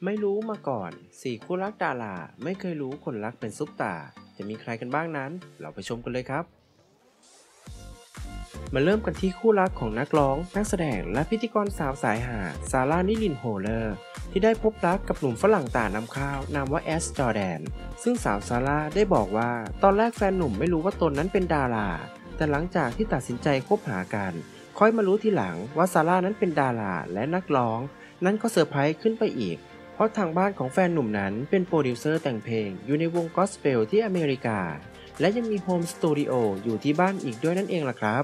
ไม่รู้มาก่อน4คู่รักดาราไม่เคยรู้คนรักเป็นซุปตาจะมีใครกันบ้างนั้นเราไปชมกันเลยครับมาเริ่มกันที่คู่รักของนักร้องนักแสดงและพิธีกรสาวสายหาซาร่านิลินโฮเลอร์ที่ได้พบรักกับหนุ่มฝรั่งต่างน้ำข้าวนามว่าแอสจอร์แดนซึ่งสาวซาร่าได้บอกว่าตอนแรกแฟนหนุ่มไม่รู้ว่าตนนั้นเป็นดาราแต่หลังจากที่ตัดสินใจคบหากันค่อยมารู้ทีหลังว่าซาร่านั้นเป็นดาราและนักร้องนั่นก็เซอร์ไพรส์ขึ้นไปอีกเพราะทางบ้านของแฟนหนุ่มนั้นเป็นโปรดิวเซอร์แต่งเพลงอยู่ในวงกอสเปลที่อเมริกาและยังมีโฮมสตูดิโออยู่ที่บ้านอีกด้วยนั่นเองล่ะครับ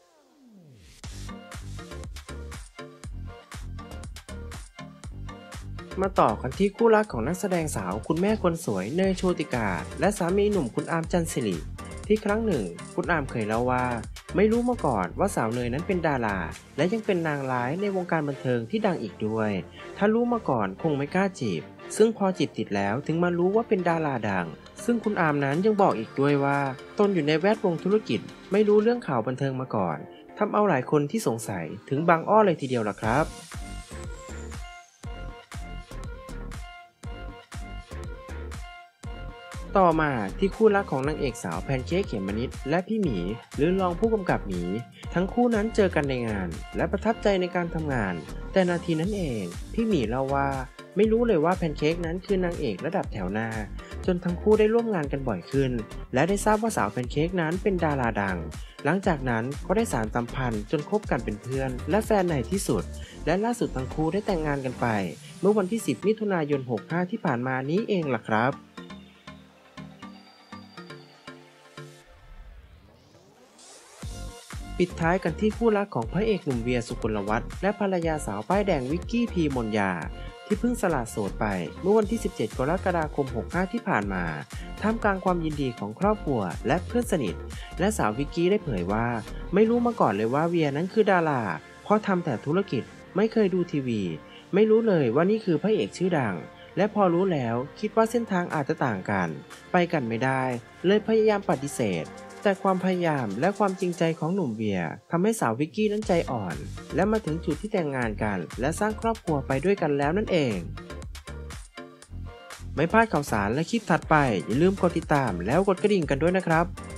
มาต่อกันที่คู่รักของนักแสดงสาวคุณแม่คนสวยเนยโชติกาและสามีหนุ่มคุณอาร์มจันทร์สิริที่ครั้งหนึ่งคุณอาร์มเคยเล่าว่าไม่รู้มาก่อนว่าสาวเนยนั้นเป็นดาราและยังเป็นนางร้ายในวงการบันเทิงที่ดังอีกด้วยถ้ารู้มาก่อนคงไม่กล้าจีบซึ่งพอจีบติดแล้วถึงมารู้ว่าเป็นดาราดังซึ่งคุณอาร์มนั้นยังบอกอีกด้วยว่าตนอยู่ในแวดวงธุรกิจไม่รู้เรื่องข่าวบันเทิงมาก่อนทำเอาหลายคนที่สงสัยถึงบางอ้อเลยทีเดียวล่ะครับต่อมาที่คู่รักของนางเอกสาวแพนเค้กเขมมะนิดและพี่หมีหรือรองผู้กำกับหมีทั้งคู่นั้นเจอกันในงานและประทับใจในการทำงานแต่นาทีนั้นเองพี่หมีเล่าว่าไม่รู้เลยว่าแพนเค้กนั้นคือนางเอกระดับแถวหน้าจนทั้งคู่ได้ร่วมงานกันบ่อยขึ้นและได้ทราบว่าสาวแพนเค้กนั้นเป็นดาราดังหลังจากนั้นก็ได้สานสัมพันธ์จนคบกันเป็นเพื่อนและแฟนในที่สุดและล่าสุดทั้งคู่ได้แต่งงานกันไปเมื่อวันที่10มิถุนายน65ที่ผ่านมานี้เองล่ะครับปิดท้ายกันที่คู่รักของพระเอกหนุ่มเวียสุกลวัฒน์และภรรยาสาวป้ายแดงวิกกี้พีมนยาที่เพิ่งสละโสดไปเมื่อวันที่17กรกฎาคม65ที่ผ่านมาท่ามกลางความยินดีของครอบครัวและเพื่อนสนิทและสาววิกกี้ได้เผยว่าไม่รู้มาก่อนเลยว่าเวียนั้นคือดาราเพราะทำแต่ธุรกิจไม่เคยดูทีวีไม่รู้เลยว่านี่คือพระเอกชื่อดังและพอรู้แล้วคิดว่าเส้นทางอาจจะต่างกันไปกันไม่ได้เลยพยายามปฏิเสธแต่ความพยายามและความจริงใจของหนุ่มเวียทำให้สาววิกกี้นั้นใจอ่อนและมาถึงจุดที่แต่งงานกันและสร้างครอบครัวไปด้วยกันแล้วนั่นเองไม่พลาดข่าวสารและคลิปถัดไปอย่าลืมกดติดตามแล้วกดกระดิ่งกันด้วยนะครับ